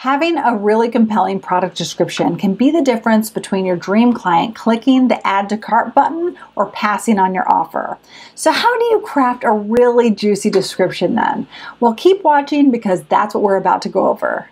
Having a really compelling product description can be the difference between your dream client clicking the add to cart button or passing on your offer. So how do you craft a really juicy description then? Well, keep watching because that's what we're about to go over.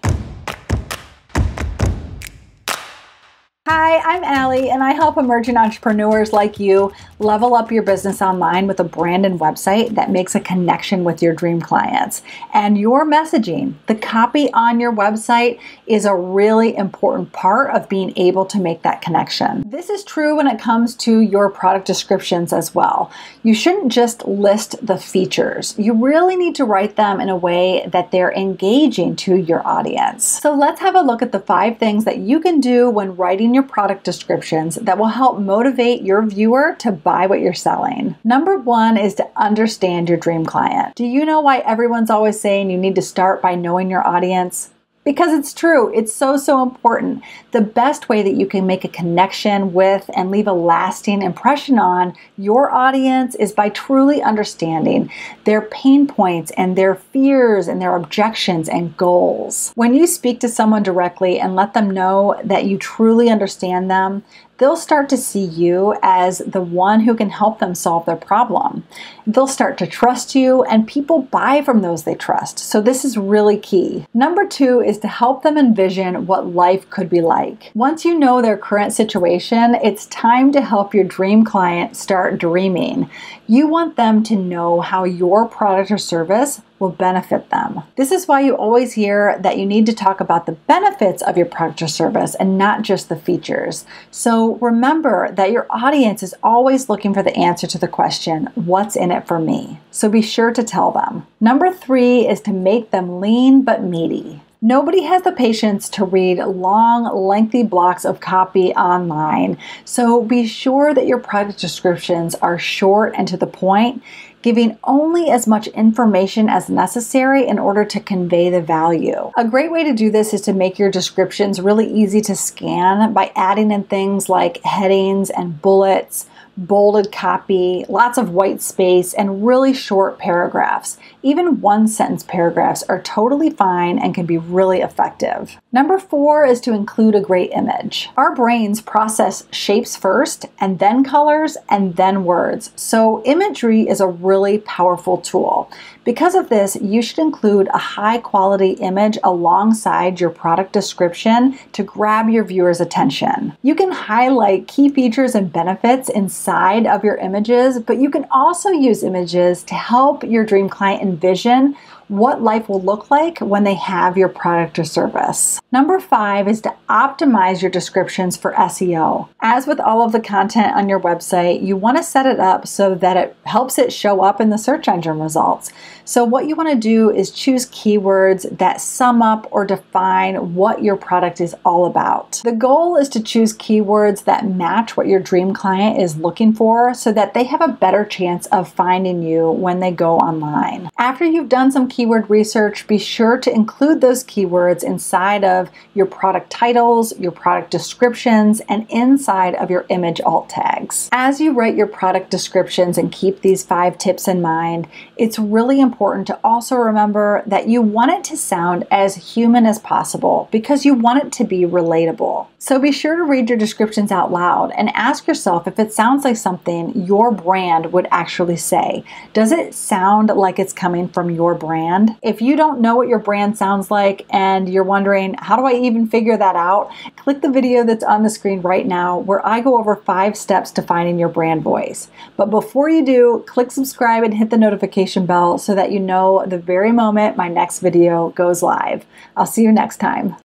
Hi, I'm Alli, and I help emerging entrepreneurs like you level up your business online with a brand and website that makes a connection with your dream clients. And your messaging, the copy on your website, is a really important part of being able to make that connection. This is true when it comes to your product descriptions as well. You shouldn't just list the features. You really need to write them in a way that they're engaging to your audience. So let's have a look at the 5 things that you can do when writing your product descriptions that will help motivate your viewer to buy what you're selling. Number 1 is to understand your dream client. Do you know why everyone's always saying you need to start by knowing your audience? Because it's true. It's so important. The best way that you can make a connection with and leave a lasting impression on your audience is by truly understanding their pain points and their fears and their objections and goals. When you speak to someone directly and let them know that you truly understand them, they'll start to see you as the one who can help them solve their problem. They'll start to trust you, and people buy from those they trust. So this is really key. Number 2 is to help them envision what life could be like. Once you know their current situation, it's time to help your dream client start dreaming. You want them to know how your product or service will benefit them. This is why you always hear that you need to talk about the benefits of your product or service and not just the features. So remember that your audience is always looking for the answer to the question, what's in it for me? So be sure to tell them. Number 3 is to make them lean but meaty. Nobody has the patience to read long, lengthy blocks of copy online. So be sure that your product descriptions are short and to the point, giving only as much information as necessary in order to convey the value. A great way to do this is to make your descriptions really easy to scan by adding in things like headings and bullets, bolded copy, lots of white space, and really short paragraphs. Even 1-sentence paragraphs are totally fine and can be really effective. Number 4 is to include a great image. Our brains process shapes first, and then colors, and then words. So imagery is a really powerful tool. Because of this, you should include a high-quality image alongside your product description to grab your viewer's attention. You can highlight key features and benefits inside of your images, but you can also use images to help your dream client envision what life will look like when they have your product or service. Number 5 is to optimize your descriptions for SEO. As with all of the content on your website, you want to set it up so that it helps it show up in the search engine results. So what you want to do is choose keywords that sum up or define what your product is all about. The goal is to choose keywords that match what your dream client is looking for so that they have a better chance of finding you when they go online. After you've done some keyword research, be sure to include those keywords inside of your product titles, your product descriptions, and inside of your image alt tags. As you write your product descriptions and keep these 5 tips in mind, it's really important to also remember that you want it to sound as human as possible because you want it to be relatable. So be sure to read your descriptions out loud and ask yourself if it sounds like something your brand would actually say. Does it sound like it's coming from your brand? If you don't know what your brand sounds like and you're wondering, how do I even figure that out? Click the video that's on the screen right now where I go over 5 steps to finding your brand voice. But before you do, click subscribe and hit the notification bell so that you know the very moment my next video goes live. I'll see you next time.